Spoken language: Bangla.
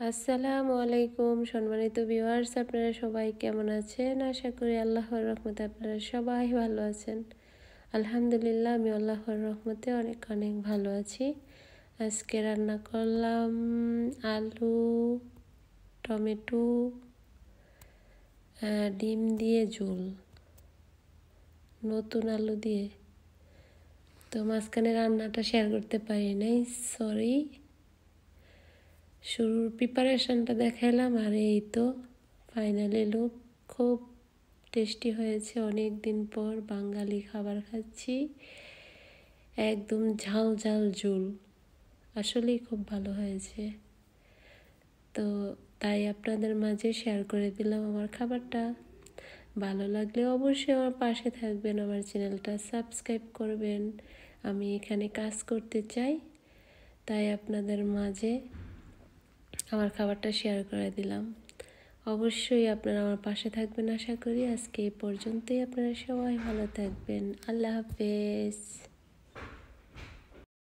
আসসালামু আলাইকুম সম্মানিত ভিউয়ার্স, আপনারা সবাই কেমন আছেন? আশা করি আল্লাহর রহমতে আপনারা সবাই ভালো আছেন। আলহামদুলিল্লাহ, আমি আল্লাহর রহমতে অনেক অনেক ভালো আছি। আজকে রান্না করলাম আলু, টমেটো, ডিম দিয়ে ঝোল, নতুন আলু দিয়ে। তো মাঝখানে রান্নাটা শেয়ার করতে পারি নাই, সরি। শুরুর প্রিপারেশনটা দেখাইলাম আর এই তো ফাইনালি লুক। খুব টেস্টি হয়েছে, অনেক দিন পর বাঙালি খাবার খাচ্ছি। একদম ঝাল ঝাল ঝোল, আসলেই খুব ভালো হয়েছে। তো তাই আপনাদের মাঝে শেয়ার করে দিলাম আমার খাবারটা। ভালো লাগলে অবশ্যই আমার পাশে থাকবেন, আমার চ্যানেলটা সাবস্ক্রাইব করবেন। আমি এখানে কাজ করতে চাই, তাই আপনাদের মাঝে আমার খাবারটা শেয়ার করে দিলাম। অবশ্যই আপনারা আমার পাশে থাকবেন আশা করি। আজকে এই পর্যন্তই, আপনারা সবাই ভালো থাকবেন। আল্লাহ হাফেজ।